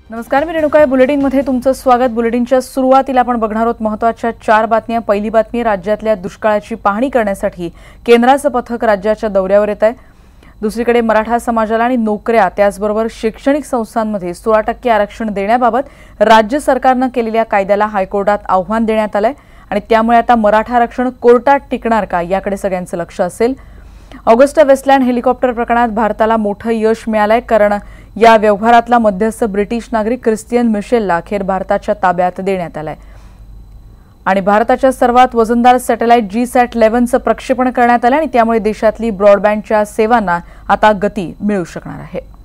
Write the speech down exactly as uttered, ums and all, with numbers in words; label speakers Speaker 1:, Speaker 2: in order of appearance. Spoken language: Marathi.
Speaker 1: नमस्कार, मी रेणुका. बुलेटिनमध्ये तुमचं स्वागत. बुलेटिनच्या सुरुवातीला आपण बघणार आहोत महत्त्वाच्या चार बातम्या. पहिली बातमी, राज्यातल्या दुष्काळाची पाहणी करण्यासाठी केंद्राचं पथक राज्याच्या दौऱ्यावर येत आहे. दुसरीकडे मराठा समाजाला आणि नोकऱ्या त्याचबरोबर शैक्षणिक संस्थांमध्ये सोळा टक्के आरक्षण देण्याबाबत राज्य सरकारनं केलेल्या कायद्याला हायकोर्टात आव्हान देण्यात आलंय आणि त्यामुळे आता मराठा आरक्षण कोर्टात टिकणार का याकडे सगळ्यांचं लक्ष असेल. ऑगस्टा वेस्टलँड हेलिकॉप्टर प्रकरणात भारताला मोठं यश मिळालंय, कारण या व्यवहारातला मध्यस्थ ब्रिटिश नागरिक क्रिस्टियन मिशेलला अखेर भारताच्या ताब्यात देण्यात आलाय आणि भारताच्या सर्वात वजनदार सॅटेलाइट जी सॅट इलेव्हनचं प्रक्षेपण करण्यात आलं आणि त्यामुळे देशातली ब्रॉडबँडच्या सेवांना आता गती मिळू शकणार आहे.